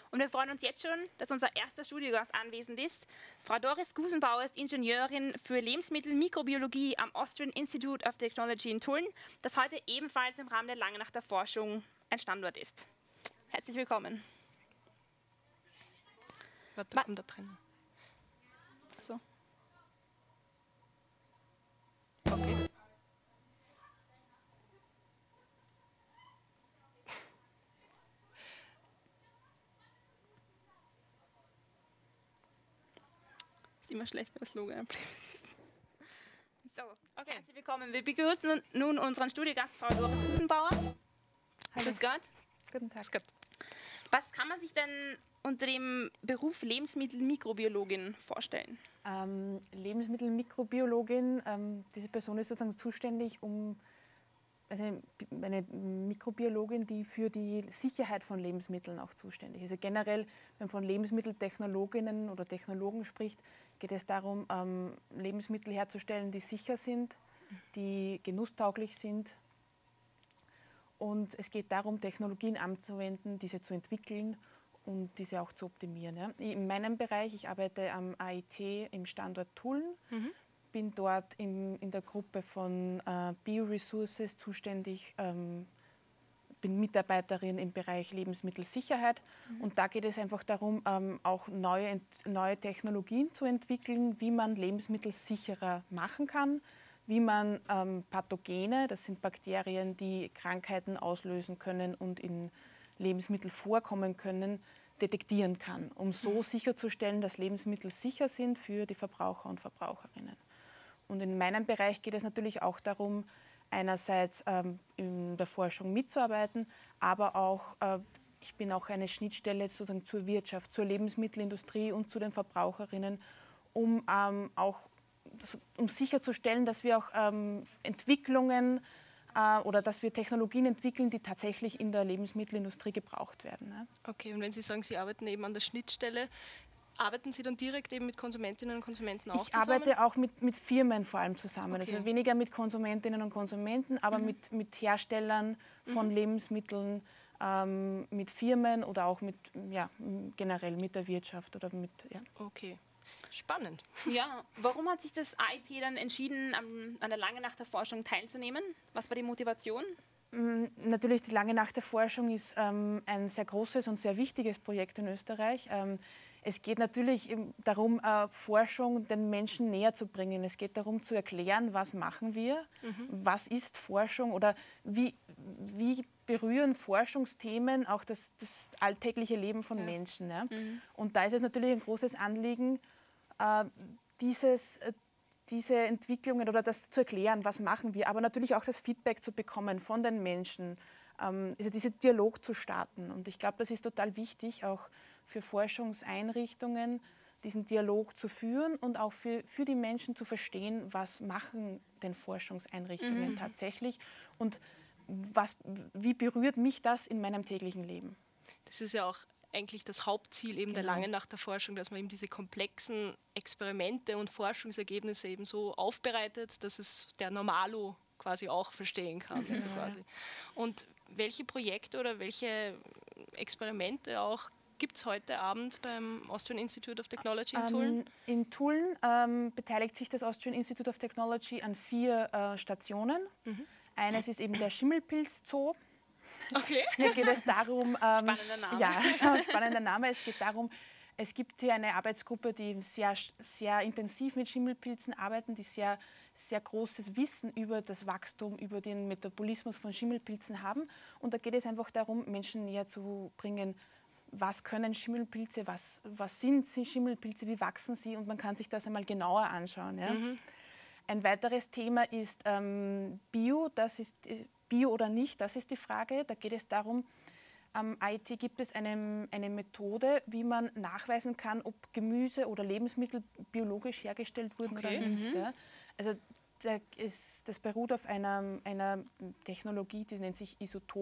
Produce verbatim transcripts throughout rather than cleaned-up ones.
Und wir freuen uns jetzt schon, dass unser erster Studiogast anwesend ist. Frau Doris Gusenbauer ist Ingenieurin für Lebensmittelmikrobiologie am Austrian Institute of Technology in Tulln, das heute ebenfalls im Rahmen der Langenachter Forschung ein Standort ist. Herzlich willkommen. Warte, Ma kommt da drin. So. Okay. Ist immer schlecht, wenn das Logo einblendet ist. So, okay. Herzlich willkommen. Wir begrüßen nun unseren Studiogast, Frau Doris Gusenbauer. Grüß Gott. Guten Tag. Was kann man sich denn unter dem Beruf Lebensmittelmikrobiologin vorstellen? Ähm, Lebensmittelmikrobiologin, ähm, diese Person ist sozusagen zuständig, um eine, eine Mikrobiologin, die für die Sicherheit von Lebensmitteln auch zuständig ist. Also generell, wenn man von Lebensmitteltechnologinnen oder Technologen spricht, geht es darum, ähm, Lebensmittel herzustellen, die sicher sind, die genusstauglich sind. Und es geht darum, Technologien anzuwenden, diese zu entwickeln und diese auch zu optimieren. Ja. In meinem Bereich, ich arbeite am A I T im Standort Tulln, mhm. bin dort im, in der Gruppe von äh, Bioresources zuständig, ähm, bin Mitarbeiterin im Bereich Lebensmittelsicherheit. Mhm. Und da geht es einfach darum, ähm, auch neue, neue Technologien zu entwickeln, wie man Lebensmittel sicherer machen kann, wie man ähm, Pathogene, das sind Bakterien, die Krankheiten auslösen können und in Lebensmitteln vorkommen können, detektieren kann, um so sicherzustellen, dass Lebensmittel sicher sind für die Verbraucher und Verbraucherinnen. Und in meinem Bereich geht es natürlich auch darum, einerseits ähm, in der Forschung mitzuarbeiten, aber auch, äh, ich bin auch eine Schnittstelle sozusagen zur Wirtschaft, zur Lebensmittelindustrie und zu den Verbraucherinnen, um ähm, auch um sicherzustellen, dass wir auch ähm, Entwicklungen äh, oder dass wir Technologien entwickeln, die tatsächlich in der Lebensmittelindustrie gebraucht werden. Ne? Okay, und wenn Sie sagen, Sie arbeiten eben an der Schnittstelle, arbeiten Sie dann direkt eben mit Konsumentinnen und Konsumenten auch ich zusammen? Ich arbeite auch mit, mit Firmen vor allem zusammen, Okay. also weniger mit Konsumentinnen und Konsumenten, aber mhm. mit, mit Herstellern von mhm. Lebensmitteln, ähm, mit Firmen oder auch mit, ja, generell mit der Wirtschaft oder mit, ja. Okay. Spannend. Ja, warum hat sich das A I T dann entschieden, an, an der Langenachter Forschung teilzunehmen? Was war die Motivation? Natürlich, die Langenachter Forschung ist ähm, ein sehr großes und sehr wichtiges Projekt in Österreich. Ähm, es geht natürlich darum, äh, Forschung den Menschen näher zu bringen. Es geht darum, zu erklären, was machen wir, mhm. was ist Forschung oder wie, wie berühren Forschungsthemen auch das, das alltägliche Leben von ja. Menschen. Ja? Mhm. Und da ist es natürlich ein großes Anliegen, äh, dieses, äh, diese Entwicklungen oder das zu erklären, was machen wir, aber natürlich auch das Feedback zu bekommen von den Menschen, ähm, also diesen Dialog zu starten. Und ich glaube, das ist total wichtig, auch für Forschungseinrichtungen, diesen Dialog zu führen und auch für, für die Menschen zu verstehen, was machen denn Forschungseinrichtungen mhm. tatsächlich und was, wie berührt mich das in meinem täglichen Leben. Das ist ja auch eigentlich das Hauptziel eben genau. der Langenachter Forschung, dass man eben diese komplexen Experimente und Forschungsergebnisse eben so aufbereitet, dass es der Normalo quasi auch verstehen kann. Also ja. quasi. Und welche Projekte oder welche Experimente auch gibt es heute Abend beim Austrian Institute of Technology in Tulln? Ähm, in Tulln ähm, beteiligt sich das Austrian Institute of Technology an vier äh, Stationen. Mhm. Eines ist eben der Schimmelpilz-Zoo. Okay. Hier geht es darum, ähm, spannender Name. Ja, spannender Name. Es geht darum, es gibt hier eine Arbeitsgruppe, die sehr, sehr intensiv mit Schimmelpilzen arbeiten, die sehr, sehr großes Wissen über das Wachstum, über den Metabolismus von Schimmelpilzen haben. Und da geht es einfach darum, Menschen näher zu bringen, was können Schimmelpilze, was, was sind Schimmelpilze, wie wachsen sie, und man kann sich das einmal genauer anschauen. Ja. Mhm. Ein weiteres Thema ist ähm, Bio, das ist äh, Bio oder nicht, das ist die Frage. Da geht es darum, am A I T gibt es eine, eine Methode, wie man nachweisen kann, ob Gemüse oder Lebensmittel biologisch hergestellt wurden okay. oder nicht. Mhm. Ja. Also da ist, das beruht auf einer, einer Technologie, die nennt sich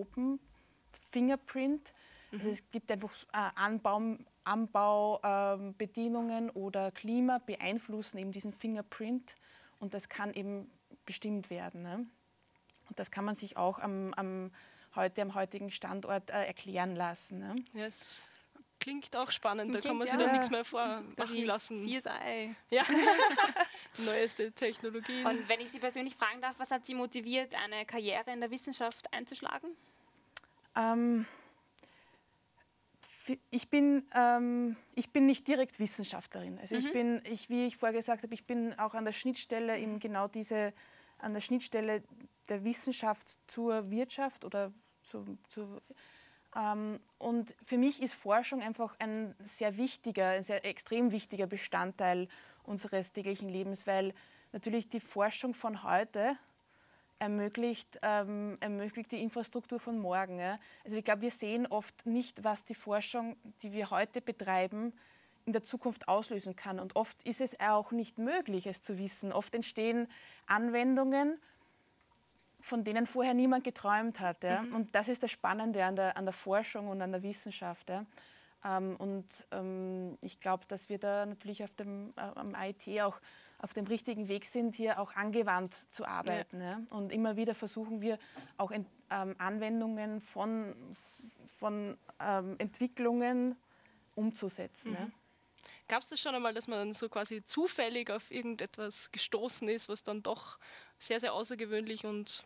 Isotopen-Fingerprint. Mhm. Also es gibt einfach äh, Anbau, Anbaubedingungen äh, oder Klima beeinflussen eben diesen Fingerprint, und das kann eben bestimmt werden. Ne? Und das kann man sich auch am, am, heute, am heutigen Standort äh, erklären lassen. Ne? Ja, es klingt auch spannend, da Klingt, kann man sich ja. dann nichts mehr vormachen Quasi lassen. C S I. Ja, neueste Technologien. Und wenn ich Sie persönlich fragen darf, was hat Sie motiviert, eine Karriere in der Wissenschaft einzuschlagen? Ähm, ich, bin, ähm, ich bin nicht direkt Wissenschaftlerin. Also Mhm. ich bin, ich, wie ich vorher gesagt habe, ich bin auch an der Schnittstelle, eben genau diese, an der Schnittstelle der Wissenschaft zur Wirtschaft oder zu, zu ähm, und für mich ist Forschung einfach ein sehr wichtiger, ein sehr extrem wichtiger Bestandteil unseres täglichen Lebens, weil natürlich die Forschung von heute ermöglicht, ähm, ermöglicht die Infrastruktur von morgen. Ja? Also ich glaube, wir sehen oft nicht, was die Forschung, die wir heute betreiben, in der Zukunft auslösen kann. Und oft ist es auch nicht möglich, es zu wissen. Oft entstehen Anwendungen, von denen vorher niemand geträumt hat. Ja? Mhm. Und das ist das Spannende an der, an der Forschung und an der Wissenschaft. Ja? Ähm, und ähm, ich glaube, dass wir da natürlich auf dem, äh, am I T auch auf dem richtigen Weg sind, hier auch angewandt zu arbeiten. Ja. Ja? Und immer wieder versuchen wir auch in, ähm, Anwendungen von, von ähm, Entwicklungen umzusetzen. Mhm. Ja. Gab es das schon einmal, dass man so quasi zufällig auf irgendetwas gestoßen ist, was dann doch sehr, sehr außergewöhnlich und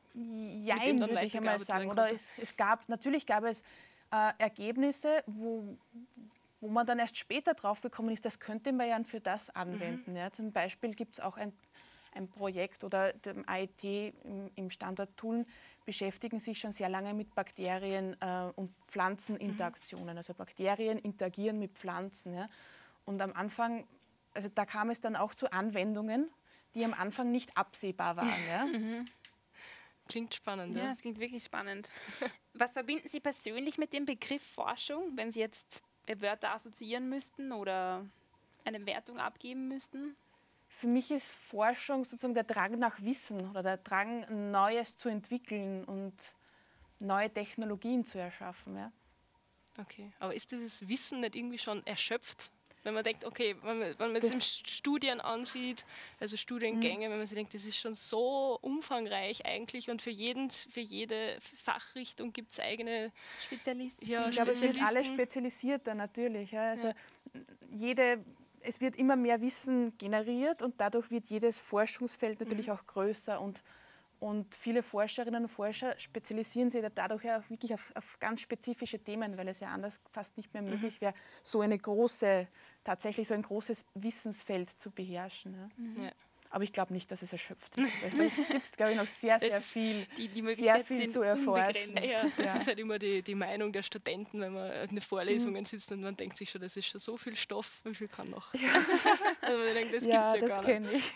Jein, würde ich einmal sagen. Oder es, es gab, natürlich gab es äh, Ergebnisse, wo wo man dann erst später drauf gekommen ist, das könnte man ja für das anwenden. Mhm. Ja. Zum Beispiel gibt es auch ein, ein Projekt oder dem I T im, im Standort Tulln beschäftigen sich schon sehr lange mit Bakterien äh, und Pflanzeninteraktionen. Mhm. Also Bakterien interagieren mit Pflanzen. Ja. Und am Anfang, also da kam es dann auch zu Anwendungen, die am Anfang nicht absehbar waren. Ja. Mhm. Klingt spannend. Ja, ja, es klingt wirklich spannend. Was verbinden Sie persönlich mit dem Begriff Forschung, wenn Sie jetzt Wörter assoziieren müssten oder eine Wertung abgeben müssten? Für mich ist Forschung sozusagen der Drang nach Wissen oder der Drang, Neues zu entwickeln und neue Technologien zu erschaffen. Ja. Okay, aber ist dieses Wissen nicht irgendwie schon erschöpft? Wenn man denkt, okay, wenn man, wenn man das jetzt Studien ansieht, also Studiengänge, mhm. wenn man sich denkt, das ist schon so umfangreich eigentlich und für, jeden, für jede Fachrichtung gibt es eigene Spezialisten. Ja, ich glaube, es wird alles spezialisierter natürlich. Ja. Also ja. jede, es wird immer mehr Wissen generiert und dadurch wird jedes Forschungsfeld natürlich mhm. auch größer und Und viele Forscherinnen und Forscher spezialisieren sich dadurch ja auch wirklich auf, auf ganz spezifische Themen, weil es ja anders fast nicht mehr möglich wäre, so eine große, tatsächlich so ein großes Wissensfeld zu beherrschen. Ja. Mhm. Ja. Aber ich glaube nicht, dass es erschöpft ist. Also da gibt es, glaube ich, noch sehr, sehr viel, die, die sehr viel zu erforschen. Ja, das ja. ist halt immer die, die Meinung der Studenten, wenn man in den Vorlesungen sitzt und man denkt sich schon, das ist schon so viel Stoff, wie viel kann noch sein? Also man denkt, das ja, gibt es ja das gar nicht. kenne ich.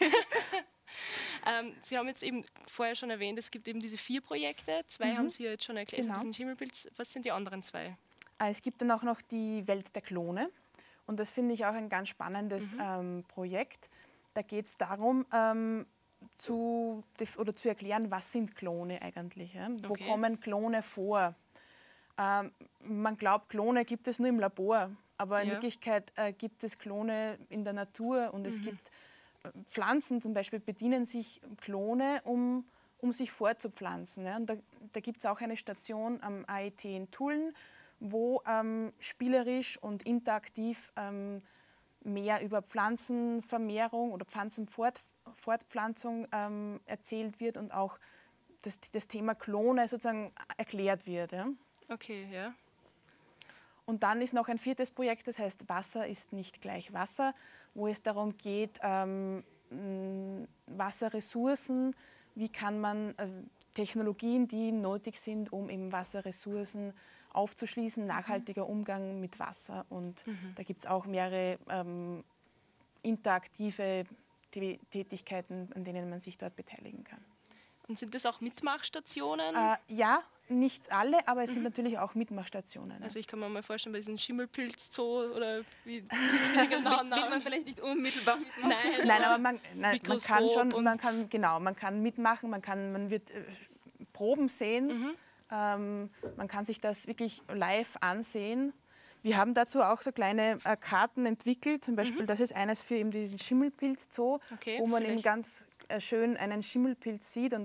Ähm, Sie haben jetzt eben vorher schon erwähnt, es gibt eben diese vier Projekte. Zwei mhm. haben Sie ja jetzt schon erklärt, genau. diesen Schimmelpilz. Was sind die anderen zwei? Es gibt dann auch noch die Welt der Klone. Und das finde ich auch ein ganz spannendes mhm. ähm, Projekt. Da geht es darum, ähm, zu, oder zu erklären, was sind Klone eigentlich? Ja? Wo Okay. kommen Klone vor? Ähm, man glaubt, Klone gibt es nur im Labor. Aber in ja. Wirklichkeit äh, gibt es Klone in der Natur und mhm. es gibt Pflanzen zum Beispiel bedienen sich Klone, um, um sich fortzupflanzen. Ja. Und da da gibt es auch eine Station am I T in Tulln, wo ähm, spielerisch und interaktiv ähm, mehr über Pflanzenvermehrung oder Pflanzenfortpflanzung ähm, erzählt wird und auch das, das Thema Klone sozusagen erklärt wird. Ja. Okay, ja. Und dann ist noch ein viertes Projekt, das heißt Wasser ist nicht gleich Wasser, wo es darum geht, ähm, Wasserressourcen, wie kann man äh, Technologien, die nötig sind, um eben Wasserressourcen aufzuschließen, nachhaltiger Umgang mit Wasser. Und mhm. da gibt es auch mehrere ähm, interaktive Tätigkeiten, an denen man sich dort beteiligen kann. Und sind das auch Mitmachstationen? Äh, ja, nicht alle, aber es mhm. sind natürlich auch Mitmachstationen. Also ich kann mir mal vorstellen, bei diesem Schimmelpilz-Zoo oder wie die genauen Namen. Will man vielleicht nicht unmittelbar mitmachen? Nein, nein aber man, nein, man kann schon, man kann, genau, man kann mitmachen, man, kann, man wird äh, Proben sehen, mhm. ähm, man kann sich das wirklich live ansehen. Wir haben dazu auch so kleine äh, Karten entwickelt, zum Beispiel, mhm. das ist eines für eben den Schimmelpilz-Zoo, okay, wo man eben ganz äh, schön einen Schimmelpilz sieht und auch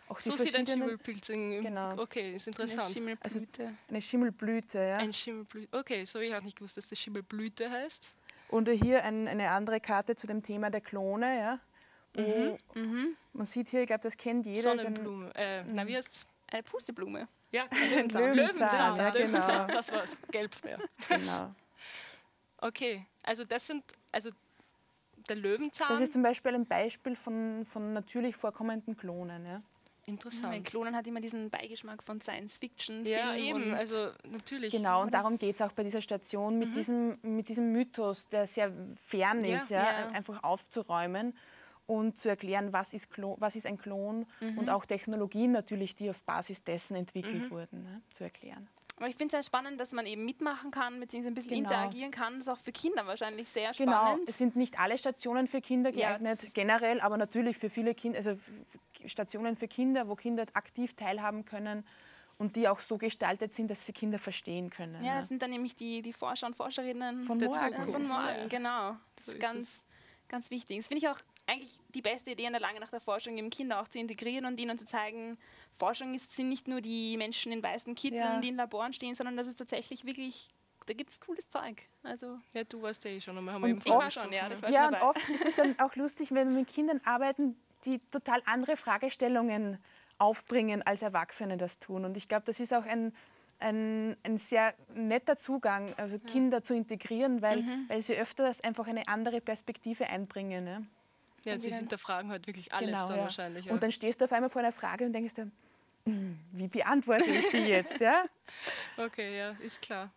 auch die So sieht ein verschiedenen... Schimmelpilzing. Genau. Okay, ist Eine interessant. Schimmelblüte. Also eine Schimmelblüte, ja. Ein Schimmelblüte. Okay, so habe ich auch nicht gewusst, dass das Schimmelblüte heißt. Und hier ein, eine andere Karte zu dem Thema der Klone, ja. Wo Mhm. man sieht hier, ich glaube, das kennt jeder. ist ein Sonnenblume. Äh, na, wie heißt's? Eine Pusteblume. Ja, Löwenzahn, Löwenzahn. ja, Löwenzahn. genau. Das war's. Gelb, ja. Genau. Okay, also das sind, also der Löwenzahn. Das ist zum Beispiel ein Beispiel von, von natürlich vorkommenden Klonen, ja. Weil interessant. Klonen hat immer diesen Beigeschmack von Science-Fiction. Ja, Film eben, und also natürlich. Genau, Aber und darum das- geht es auch bei dieser Station, mit, diesem, mit diesem Mythos, der sehr fern Ja, ist, ja, ja. einfach aufzuräumen und zu erklären, was ist, Klo was ist ein Klon und auch Technologien natürlich, die auf Basis dessen entwickelt wurden, ne, zu erklären. Aber ich finde es sehr spannend, dass man eben mitmachen kann, beziehungsweise ein bisschen Genau. interagieren kann. Das ist auch für Kinder wahrscheinlich sehr Genau, spannend. es sind nicht alle Stationen für Kinder Ja, geeignet, das- generell, aber natürlich für viele Kinder, also f- f- Stationen für Kinder, wo Kinder aktiv teilhaben können und die auch so gestaltet sind, dass sie Kinder verstehen können. Ja, ne. das sind dann nämlich die, die Forscher und Forscherinnen Von der morgen. Zukunft. Von morgen, Ja. genau. Das So ist ist ganz, ganz wichtig. Das finde ich auch eigentlich die beste Idee an der Lange nach der Forschung, eben Kinder auch zu integrieren und ihnen zu zeigen, Forschung ist, sind nicht nur die Menschen in weißen Kitteln, Ja. die in Laboren stehen, sondern das ist tatsächlich wirklich, da gibt es cooles Zeug. Also, Ja, du warst ja eh schon einmal. Haben Und wir eben ich war oft- schon, ja. Das war Ja, schon und dabei. oft ist es dann auch lustig, wenn wir mit Kindern arbeiten, die total andere Fragestellungen aufbringen, als Erwachsene das tun. Und ich glaube, das ist auch ein, ein, ein sehr netter Zugang, also Kinder zu integrieren, weil, Mhm. weil sie öfters einfach eine andere Perspektive einbringen. Ne? Ja, sie wieder- hinterfragen halt wirklich alles Genau, dann ja. wahrscheinlich. Ja. Und dann stehst du auf einmal vor einer Frage und denkst dir, "Hm, wie beantworte ich die jetzt? Ja? Okay, ja, ist klar.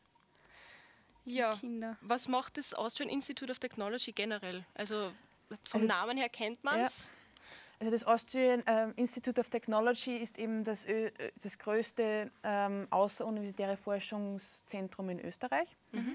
Ja, Kinder. was macht das Austrian Institute of Technology generell? Also vom Also- Namen her kennt man es. Also das Austrian ähm, Institute of Technology ist eben das, Ö äh, das größte ähm, außeruniversitäre Forschungszentrum in Österreich.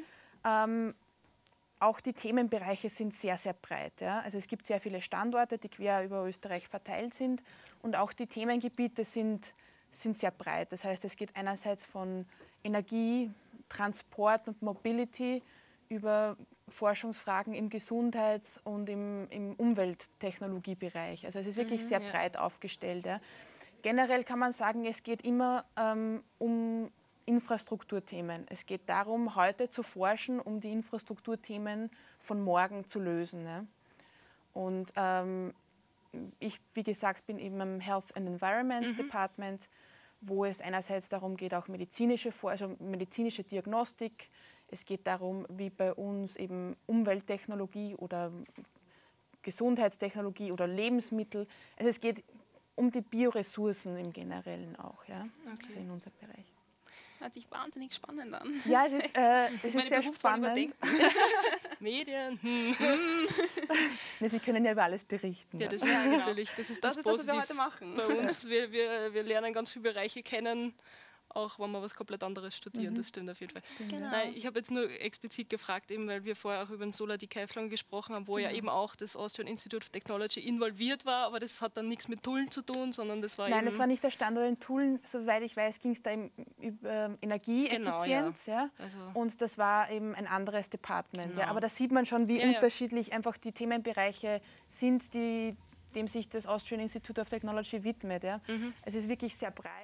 Ähm, auch die Themenbereiche sind sehr, sehr breit. Ja? Also es gibt sehr viele Standorte, die quer über Österreich verteilt sind. Und auch die Themengebiete sind, sind sehr breit. Das heißt, es geht einerseits von Energie, Transport und Mobility über Forschungsfragen im Gesundheits- und im, im Umwelttechnologiebereich. Also es ist wirklich sehr ja. breit aufgestellt. Ja. Generell kann man sagen, es geht immer ähm, um Infrastrukturthemen. Es geht darum, heute zu forschen, um die Infrastrukturthemen von morgen zu lösen. Ja. Und ähm, ich, wie gesagt, bin eben im Health and Environment Department, wo es einerseits darum geht, auch medizinische, Vor- also medizinische Diagnostik. Es geht darum, wie bei uns eben Umwelttechnologie oder Gesundheitstechnologie oder Lebensmittel. Also es geht um die Bioressourcen im Generellen auch, ja, also in unserem Bereich. Hört sich wahnsinnig spannend an. Ja, es ist, äh, es ist Meine sehr Berufswahl spannend. überdenken. Medien. Hm. Ja, Sie können ja über alles berichten. Ja, Ja, das Ja, ist genau. natürlich, das ist Das das, ist das, was wir Positive heute machen. bei uns. Wir, wir, wir lernen ganz viele Bereiche kennen, auch wenn wir was komplett anderes studieren. Das stimmt auf jeden Fall. Genau. Nein, ich habe jetzt nur explizit gefragt, eben weil wir vorher auch über den Solar-Decathlon gesprochen haben, wo ja eben auch das Austrian Institute of Technology involviert war, aber das hat dann nichts mit Tullen zu tun, sondern das war Nein, eben... das war nicht der Standort in Tulln. Soweit ich weiß, ging es da um über Energieeffizienz. ja. Also, Und das war eben ein anderes Department. Ja. Genau. Aber da sieht man schon, wie Ja, ja. unterschiedlich einfach die Themenbereiche sind, die, dem sich das Austrian Institute of Technology widmet. Ja. Mhm. Es ist wirklich sehr breit.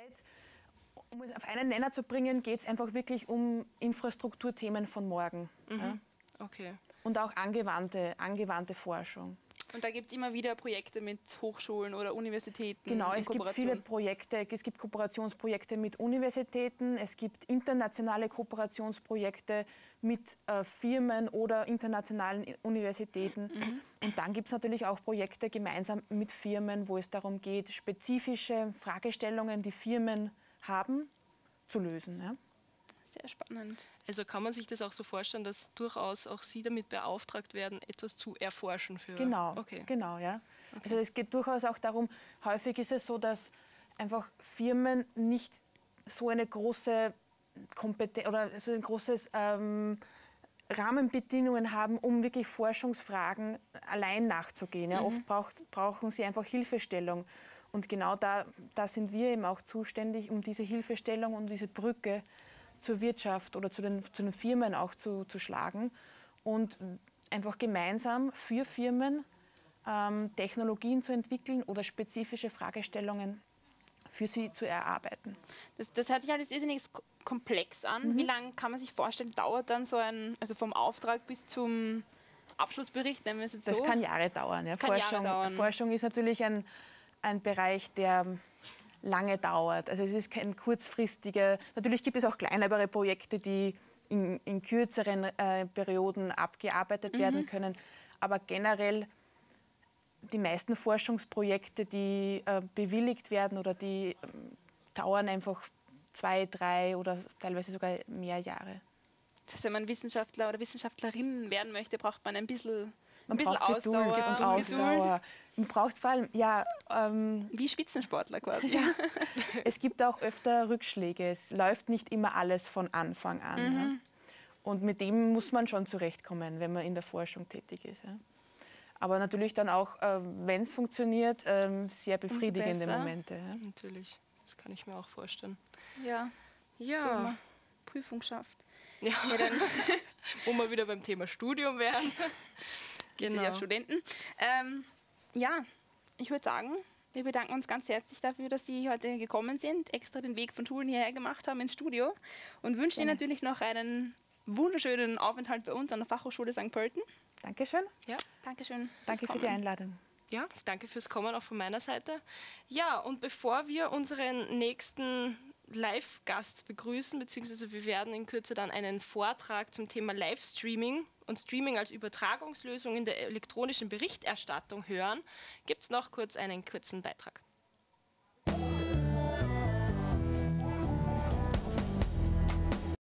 Um es auf einen Nenner zu bringen, geht es einfach wirklich um Infrastrukturthemen von morgen. Ja. okay. Und auch angewandte, angewandte Forschung. Und da gibt es immer wieder Projekte mit Hochschulen oder Universitäten. Genau, in es gibt Kooperation. viele Projekte, es gibt Kooperationsprojekte mit Universitäten, es gibt internationale Kooperationsprojekte mit äh, Firmen oder internationalen I- Universitäten. Und dann gibt es natürlich auch Projekte gemeinsam mit Firmen, wo es darum geht, spezifische Fragestellungen, die Firmen haben, zu lösen. Ja? Sehr spannend. Also kann man sich das auch so vorstellen, dass durchaus auch Sie damit beauftragt werden, etwas zu erforschen für... Genau, Okay. genau, ja. Also es geht durchaus auch darum, häufig ist es so, dass einfach Firmen nicht so eine große Kompetenz oder so ein großes ähm, Rahmenbedingungen haben, um wirklich Forschungsfragen allein nachzugehen. Ja. Oft braucht, brauchen sie einfach Hilfestellung. Und genau da, da sind wir eben auch zuständig, um diese Hilfestellung, um diese Brücke zur Wirtschaft oder zu den, zu den Firmen auch zu, zu schlagen und einfach gemeinsam für Firmen ähm, Technologien zu entwickeln oder spezifische Fragestellungen für sie zu erarbeiten. Das, das hört sich alles irrsinnig komplex an. Mhm. Wie lange kann man sich vorstellen, dauert dann so ein, also vom Auftrag bis zum Abschlussbericht, nennen wir es jetzt so? Das kann Jahre dauern. Ja. Kann Forschung, Jahre dauern. Forschung ist natürlich ein, ein Bereich, der lange dauert. Also es ist kein kurzfristiger, natürlich gibt es auch kleinere Projekte, die in, in kürzeren äh, Perioden abgearbeitet mhm. werden können, aber generell die meisten Forschungsprojekte, die äh, bewilligt werden oder die äh, dauern einfach zwei, drei oder teilweise sogar mehr Jahre. Das heißt, wenn man Wissenschaftler oder Wissenschaftlerin werden möchte, braucht man ein bisschen, man ein bisschen braucht Ausdauer Geduld und Ausdauer. Man braucht vor allem, ja... Ähm, wie Spitzensportler quasi. Ja. Es gibt auch öfter Rückschläge. Es läuft nicht immer alles von Anfang an. Mhm. Ja. Und mit dem muss man schon zurechtkommen, wenn man in der Forschung tätig ist. Ja. Aber natürlich dann auch, äh, wenn es funktioniert, äh, sehr befriedigende Momente. Ja. Natürlich, das kann ich mir auch vorstellen. Ja, ja. So, Prüfung schafft. Ja, ja dann wo wir wieder beim Thema Studium wären. Genau. Ja, Studenten. Ähm, ja, ich würde sagen, wir bedanken uns ganz herzlich dafür, dass Sie heute gekommen sind, extra den Weg von Tulln hierher gemacht haben ins Studio und wünschen Ihnen natürlich noch einen wunderschönen Aufenthalt bei uns an der Fachhochschule Sankt Pölten. Dankeschön. Ja, Dankeschön. Danke für die Einladung. Ja, danke fürs Kommen auch von meiner Seite. Ja, und bevor wir unseren nächsten Live-Gast begrüßen, beziehungsweise wir werden in Kürze dann einen Vortrag zum Thema Livestreaming und Streaming als Übertragungslösung in der elektronischen Berichterstattung hören, gibt es noch kurz einen kurzen Beitrag.